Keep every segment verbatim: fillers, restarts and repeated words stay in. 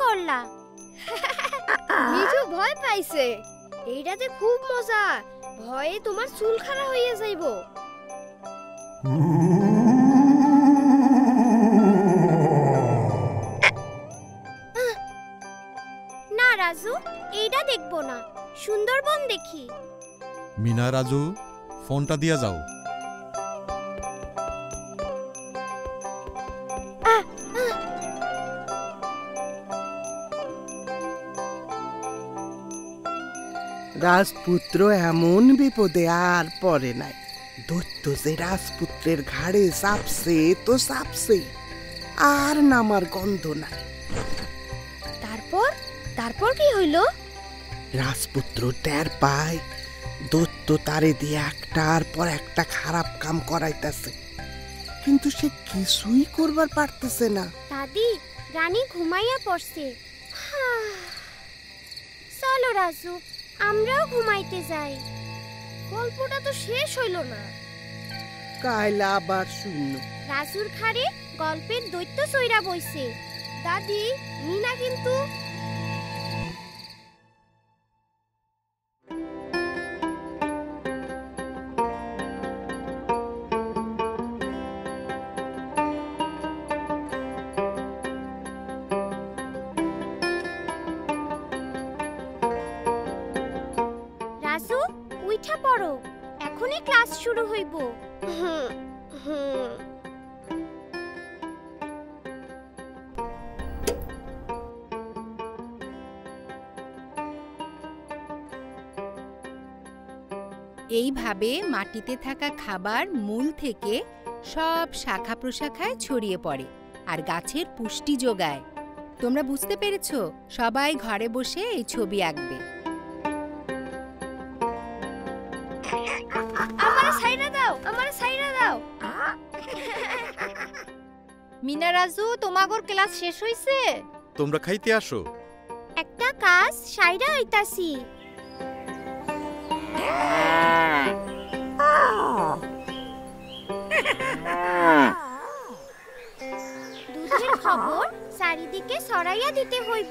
করলা? মিঠু ভয় পাইছে। এইটাতে খুব মজা, ভয়ে তোমার চুল খাড়া হইয়া যাইব। না রাজু, এইটা দেখবো না, সুন্দরবন দেখি। মিনা রাজু, ফোনটা দিয়া যাও। রাজপুত্র এমন বিপদে আর পড়ে নাই। দৈত্য যে রাজপুত্রের ঘাড়ে চাপছে তো চাপছে, আর নামার গন্ধ নাই। তারপর তারপর কি হইল? রাজপুত্র টের পায় দৈত্য তারে দিয়ে একটার পর একটা খারাপ কাম করাইতেছে, কিন্তু সে কিছুই করবার পারতেছে না। দাদি, রানী ঘুমাইয়া পড়ছে। চলো রাজু, আমরাও ঘুমাইতে যাই। গল্পটা তো শেষ হইল না। কাল আবার শূন্য। রাজুর ঘাড়ে গল্পের দৈত্য চইরা বইছে। দাদি, মিনা কিন্তু রাজু, উইঠা পড়ো, এখনই ক্লাস শুরু হইব। হুম হুম এইভাবে মাটিতে থাকা খাবার মূল থেকে সব শাখা প্রশাখায় ছড়িয়ে পড়ে আর গাছের পুষ্টি যোগায়। তোমরা বুঝতে পেরেছো? সবাই ঘরে বসে এই ছবি আঁকবে। আমারে সাইরা দাও, আমারে সাইরা দাও। মিনা রাজু, তোমাগোর ক্লাস শেষ হইছে? তোমরা খাইতে আসো। একটা কাজ সাইরা হইতাছি। দুধের খবর চারিদিকে ছড়াইয়া দিতে হইব।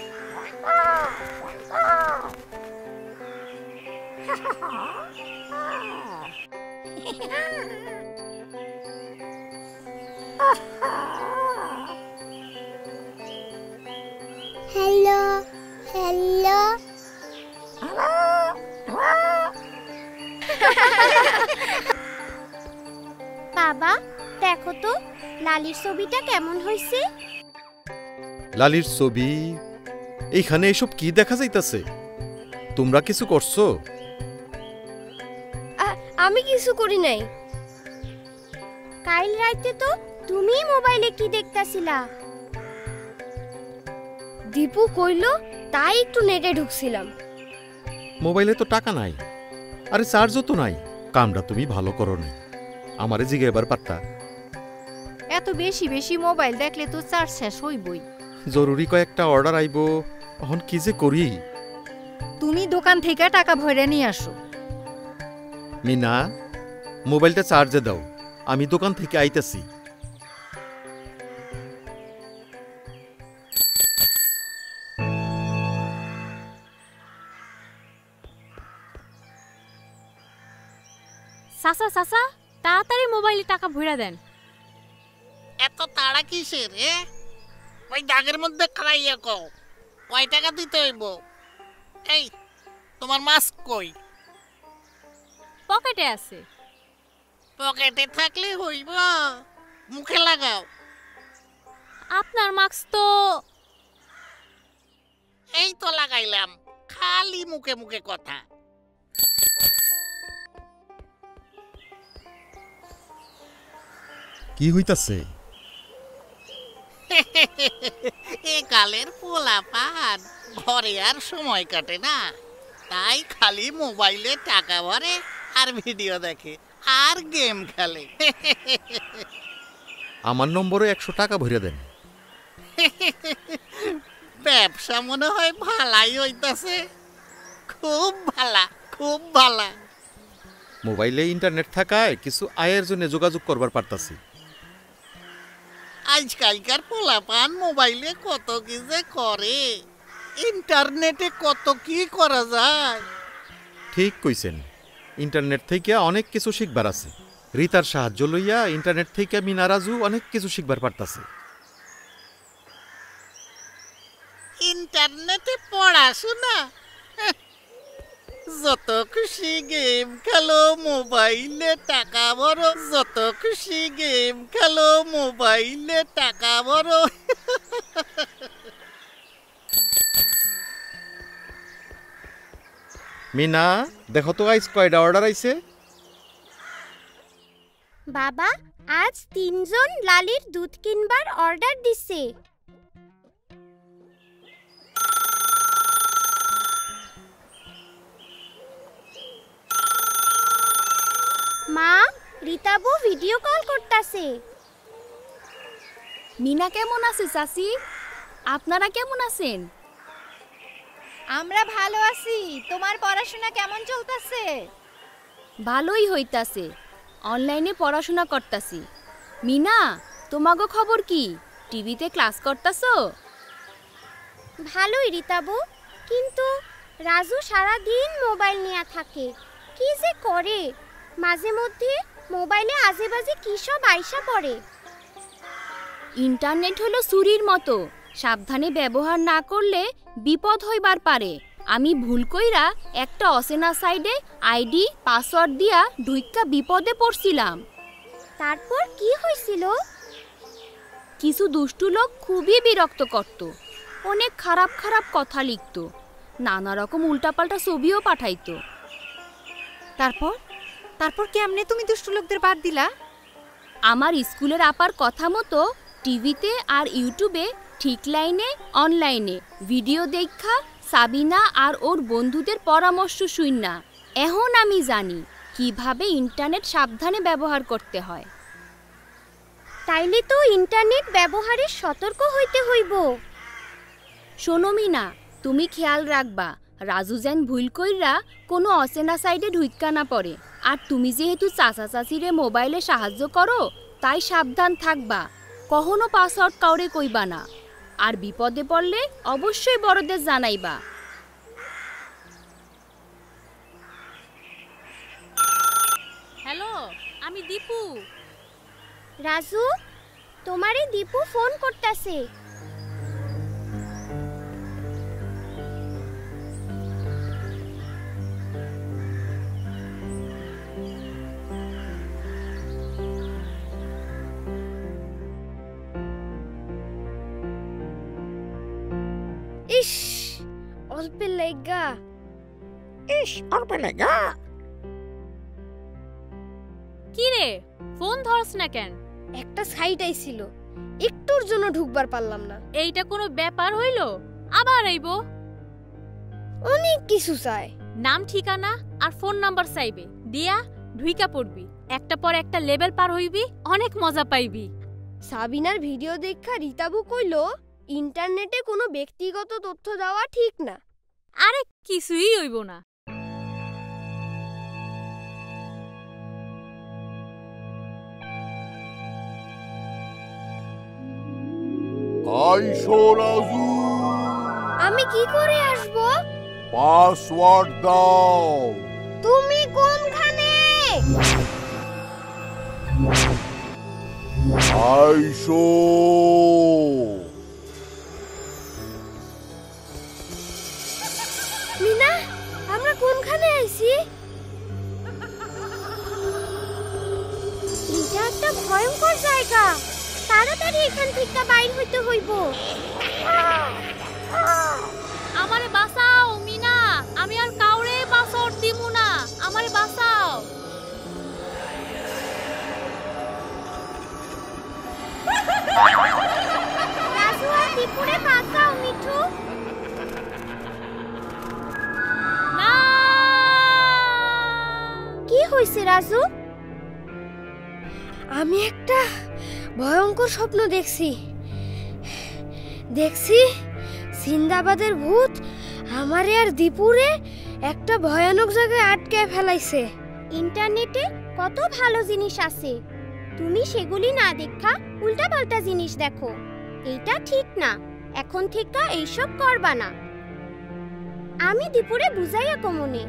Hello hello. বাবা, দেখো তো লালির ছবিটা কেমন হইছে? লালির ছবি? এইখানে এসব কি দেখা যাইতাছে? তোমরা কিছু করছো? আমি কিছু করি নাই। কাল রাতে তো তুমি মোবাইলে কি দেখতাছিলা? দীপু কইলো, তাই একটু নেটে ঢুকছিলাম। মোবাইলে তো টাকা নাই, আরে চার্জও তো নাই। কামটা তুমি ভালো করো না, আমারে জিগে এবার পারতা। এত বেশি বেশি মোবাইল দেখলে তো চার্জ শেষ হইবই। জরুরি কয়েকটা অর্ডার আইব, এখন কি যে করি। তুমি দোকান থেকে টাকা ভরে নিয়ে আসো। মিনা, মোবাইলটা চার্জে দাও, আমি দোকান থেকে আইতাছি। চাচা চাচা, তাড়াতাড়ি মোবাইলে টাকা ভরে দেন। এত তাড়া কিসের? এ ওই দাগের মধ্যে খাইয়া কও কয় টাকা দিতে হইব। এই তোমার মাস্ক কই? পকেটে আছে। পকেটে থাকলে হইব, মুখে লাগাও। আপনার মাস্ক তো এই তো লাগাইলাম, খালি মুখে মুখে কথা। কি হইতাছে? এ কালের পোলাপান ঘরে আর সময় কাটে না, তাই খালি মোবাইলে টাকা ভরে আর ভিডিও দেখে আর গেম খেলে। আমার নম্বরে একশো টাকা ভরে দেন। ব্যবসা মনে হয় ভালাই হইতাছে। খুব ভালা, খুব ভালা। মোবাইলে ইন্টারনেট থাকায় কিছু আয়ের জন্য যোগাযোগ করবার পারতাছি। আজকালকার পোলাপান মোবাইলে কত কি যে করে, ইন্টারনেটে কত কি করা যায়। ঠিক কইছেন, ইন্টারনেট থেকে অনেক কিছু শিখবার আছে। রিতার সাহায্য লইয়া ইন্টারনেট থেকে মিনা রাজু অনেক কিছু শিখবার পারতাছে। ইন্টারনেটে পড়াশোনা, যত খুশি গেম খেলো মোবাইলে টাকা বড়, যত খুশি গেম খেলো মোবাইলে টাকা বড়। মিনা, দেখো তো আইস কয়টা অর্ডার আইছে। বাবা, আজ তিনজন লালির দুধ কিনবার অর্ডার দিছে। মা, রিতাবু ভিডিও কল করতাছে। মিনা কেমন আছে চাচি? আপনারা কেমন আছেন? আমরা ভালো আছি। তোমার পড়াশোনা কেমন চলতেছে? ভালোই হইতাছে, অনলাইনে পড়াশোনা করতাছি। মিনা, তোমাগো খবর কি? টিভিতে ক্লাস করতাছো? ভালোই রিতাবু, কিন্তু রাজু সারা দিন মোবাইল নিয়ে থাকে। কি যে করে, মাঝে মধ্যে মোবাইলে আজেবাজে কি সব আইসা পড়ে। ইন্টারনেট হলো ছুরির মতো, সাবধানে ব্যবহার না করলে বিপদ হইবার পারে। আমি ভুল কইরা একটা অচেনা সাইডে আইডি পাসওয়ার্ড দিয়া ঢুইক্কা বিপদে পড়ছিলাম। তারপর কি হয়েছিল? কিছু দুষ্টু লোক খুবই বিরক্ত করত, অনেক খারাপ খারাপ কথা লিখত, নানা রকম উল্টাপাল্টা ছবিও পাঠাইতো। তারপর তারপর কেমনে তুমি দুষ্ট লোকদের বাদ দিলা? আমার স্কুলের আপার কথা মতো টিভিতে আর ইউটিউবে ঠিক লাইনে অনলাইনে ভিডিও দেখা সাবিনা আর ওর বন্ধুদের পরামর্শ শুইনা এখন আমি জানি কিভাবে ইন্টারনেট সাবধানে ব্যবহার করতে হয়। তাইলে তো ইন্টারনেট ব্যবহারে সতর্ক হইতে হইব। শোনো মিনা, তুমি খেয়াল রাখবা রাজু যেন ভুল কইরা কোনো অচেনা সাইডে ঢুইক্কা না পড়ে। আর তুমি যেহেতু চাচা চাচিরে মোবাইলে সাহায্য করো, তাই সাবধান থাকবা, কখনো পাসওয়ার্ড কাউরে কইবা না। আর বিপদে পড়লে অবশ্যই বড়দের জানাইবা। হ্যালো, আমি দীপু। রাজু, তোমারে দীপু ফোন করতেছে। ইস, অল্পে লেগা। ইস, অল্পে লেগা। কি রে, ফোন ধরছ না কেন? একটা সাইট আইছিল, একটুর জন্য ঢুকবার পারলাম না। এইটা কোনো ব্যাপার হইল? আবার আইবো? অনেক কিছু চায়, নাম ঠিকানা আর ফোন নাম্বার চাইবে, দিয়া ঢুইকা পড়বি, একটা পর একটা লেভেল পার হইবি, অনেক মজা পাইবি। সাবিনার ভিডিও দেখা রিতাবু কইলো ইন্টারনেটে কোনো ব্যক্তিগত তথ্য দেওয়া ঠিক না। আরে কিছুই হইব না। আইসো রাজু, আমি কি করে আসব? পাসওয়ার্ড দাও। তুমি কোনখানে? আইসো। মিনা, আমরা কোনখানে আইছি? এটা একটা ভয়ঙ্কর জায়গা, তাড়াতাড়ি এখান থেকে বাইর হইতে হইব। আমারে বাঁচাও মিনা, আমি আর কাউরে পাসওয়ার্ড দিমু না, আমারে বাঁচাও। রাজু আর দীপুরে বাঁচাও মিঠু। না, কি হইছে রাজু? আমি একটা ভয়ঙ্কর স্বপ্ন দেখছি। দেখছি সিন্দাবাদের ভূত আমারে আর দীপুরে একটা ভয়ানক জায়গায় আটকে ফেলাইছে। ইন্টারনেটে কত ভালো জিনিস আছে, তুমি সেগুলি না দেখা উল্টাপাল্টা জিনিস দেখো। এইটা ঠিক না, এখন থেকে এইসব করবা না। আমি দুপুরে বুঝাইয়া কমনে।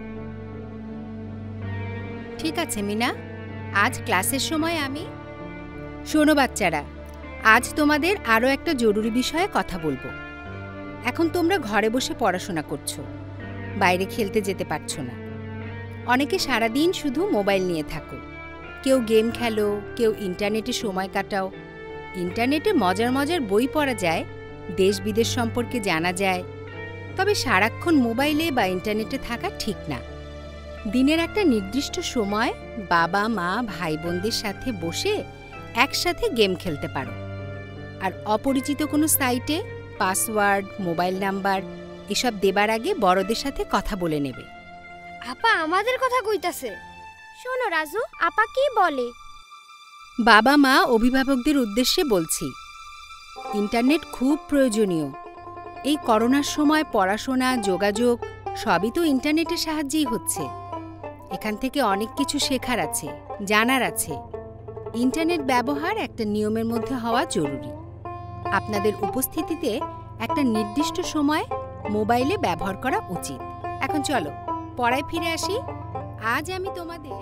ঠিক আছে মিনা, আজ ক্লাসের সময় আমি। শোনো বাচ্চারা, আজ তোমাদের আরও একটা জরুরি বিষয়ে কথা বলবো। এখন তোমরা ঘরে বসে পড়াশোনা করছো, বাইরে খেলতে যেতে পারছো না। অনেকে সারাদিন শুধু মোবাইল নিয়ে থাকো। কেউ গেম খেলো, কেউ ইন্টারনেটে সময় কাটাও। ইন্টারনেটে মজার মজার বই পড়া যায়, দেশ বিদেশ সম্পর্কে জানা যায়। তবে সারাক্ষণ মোবাইলে বা ইন্টারনেটে থাকা ঠিক না। দিনের একটা নির্দিষ্ট সময় বাবা মা ভাই বোনদের সাথে বসে একসাথে গেম খেলতে পারো। আর অপরিচিত কোনো সাইটে পাসওয়ার্ড, মোবাইল নাম্বার এসব দেবার আগে বড়দের সাথে কথা বলে নেবে। আপা আমাদের কথা কইতাছে। শোনো রাজু, আপা কি বলে? বাবা মা অভিভাবকদের উদ্দেশ্যে বলছি, ইন্টারনেট খুব প্রয়োজনীয়। এই করোনার সময় পড়াশোনা, যোগাযোগ সবই তো ইন্টারনেটের সাহায্যেই হচ্ছে। এখান থেকে অনেক কিছু শেখার আছে, জানার আছে। ইন্টারনেট ব্যবহার একটা নিয়মের মধ্যে হওয়া জরুরি। আপনাদের উপস্থিতিতে একটা নির্দিষ্ট সময় মোবাইলে ব্যবহার করা উচিত। এখন চলো পড়ায় ফিরে আসি। আজ আমি তোমাদের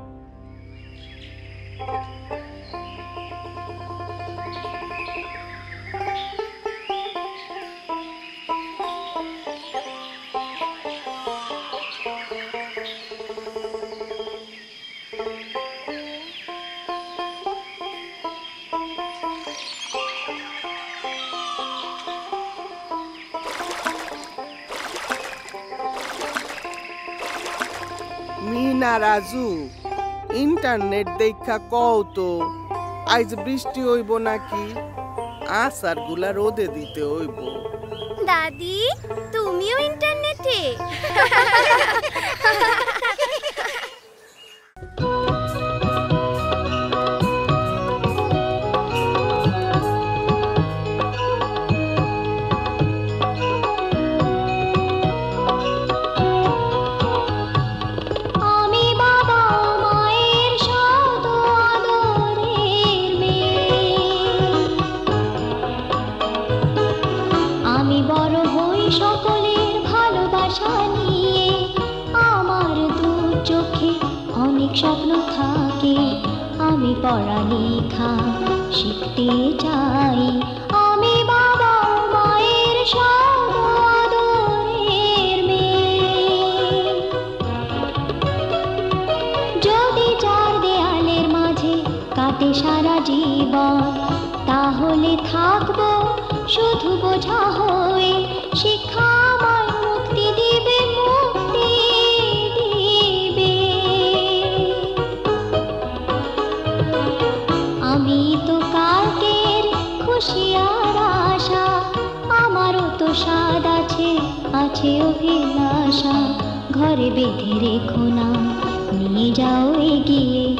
মিনা রাজু, ইন্টারনেট দেখা কও তো আজ বৃষ্টি হইব নাকি? আসার গুলা রোদে দিতে হইব। দাদি, তুমিও ইন্টারনেটে? স্বপ্ন থাকে, আমি পড়ালেখা শিখতে চাই। আমি বাবা মায়ের আদরের মেয়ে। যদি চার দেয়ালের মাঝে কাটে সারা জীবন, তাহলে থাকবো শুধু বোঝা হয়ে। শিক্ষা আমায় মুক্তি দিবে, মুক্তি দিবে। আমি তো কালকের খুশি আর আশা, আমারও তো স্বাদ আছে, আছে অভিলাষা। ঘরে বেঁধে রেখো না, নিয়ে যাও এগিয়ে